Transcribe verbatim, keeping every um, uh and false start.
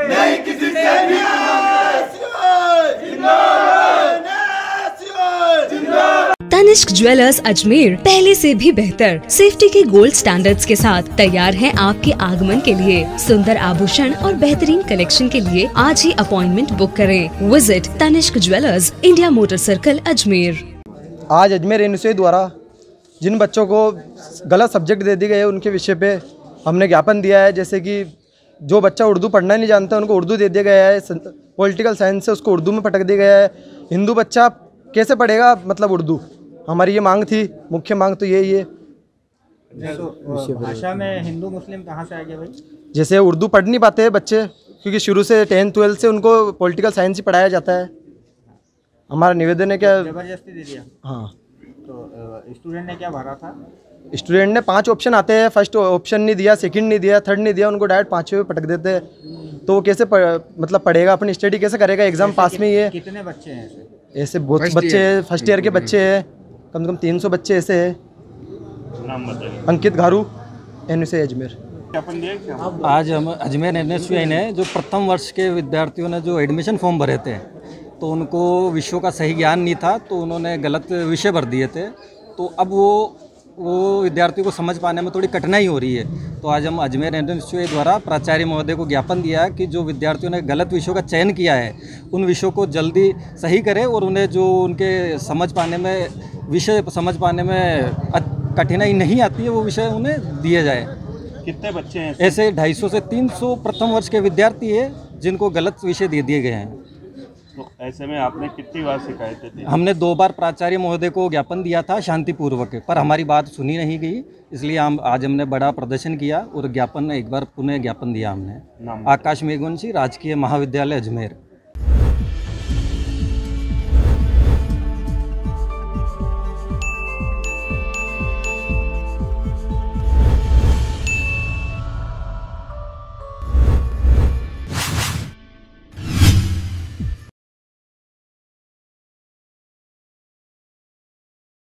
नहीं किसी से तनिष्क ज्वेलर्स अजमेर पहले से भी बेहतर सेफ्टी के गोल्ड स्टैंडर्ड्स के साथ तैयार हैं आपके आगमन के लिए। सुंदर आभूषण और बेहतरीन कलेक्शन के लिए आज ही अपॉइंटमेंट बुक करें। Visit Tanishq jewellers, India motor circle, Ajmer. आज अजमेर यूनिवर्सिटी द्वारा जिन बच्चों को गलत सब्जेक्ट दे दिए गए उनके विषय पे हमने ज्ञापन दिया है। जैसे कि जो बच्चा उर्दू पढ़ना नहीं जानता उनको उर्दू दे दिया गया है, पॉलिटिकल साइंस से उसको उर्दू में पटक दिया गया है। हिंदू बच्चा कैसे पढ़ेगा मतलब उर्दू, हमारी ये मांग थी, मुख्य मांग तो यही है। तो भाषा में हिंदू मुस्लिम कहाँ से आ गया भाई? जैसे उर्दू पढ़ नहीं पाते हैं बच्चे, क्योंकि शुरू से टेंथ ट्वेल्थ से उनको पॉलिटिकल साइंस ही पढ़ाया जाता है। हमारा निवेदन है क्या जबरदस्ती दे दिया? हाँ। तो स्टूडेंट ने क्या भरा था? स्टूडेंट ने पांच ऑप्शन आते हैं, फर्स्ट ऑप्शन नहीं दिया, सेकंड नहीं दिया, थर्ड नहीं दिया, उनको डायरेक्ट पाँचवें पटक देते हैं। तो वो कैसे पढ़, मतलब पढ़ेगा, अपनी स्टडी कैसे करेगा, एग्जाम पास में ही है। कितने बच्चे हैं ऐसे? ऐसे बहुत बच्चे हैं, फर्स्ट ईयर के बच्चे हैं, कम से कम तीन सौ बच्चे ऐसे हैं। नाम बताइए। Ankit Gharu, N S U Ajmer. आज हम अजमेर एन एस यू ने जो प्रथम वर्ष के विद्यार्थियों ने जो एडमिशन फॉर्म भरे थे तो उनको विषयों का सही ज्ञान नहीं था, तो उन्होंने गलत विषय भर दिए थे। तो अब वो वो विद्यार्थियों को समझ पाने में थोड़ी कठिनाई हो रही है। तो आज हम अजमेर एन एस यू द्वारा प्राचार्य महोदय को ज्ञापन दिया है कि जो विद्यार्थियों ने गलत विषयों का चयन किया है उन विषयों को जल्दी सही करें और उन्हें जो उनके समझ पाने में विषय समझ पाने में कठिनाई नहीं आती है वो विषय उन्हें दिए जाए। कितने बच्चे हैं ऐसे? ढाई सौ से तीन सौ प्रथम वर्ष के विद्यार्थी है जिनको गलत विषय दे दिए गए हैं। तो ऐसे में आपने कितनी बार शिकायतें दी? हमने दो बार प्राचार्य महोदय को ज्ञापन दिया था शांतिपूर्वक, पर हमारी बात सुनी नहीं गई, इसलिए हम आज हमने बड़ा प्रदर्शन किया और ज्ञापन एक बार पुनः ज्ञापन दिया हमने। आकाश मेघवंशी, राजकीय महाविद्यालय अजमेर।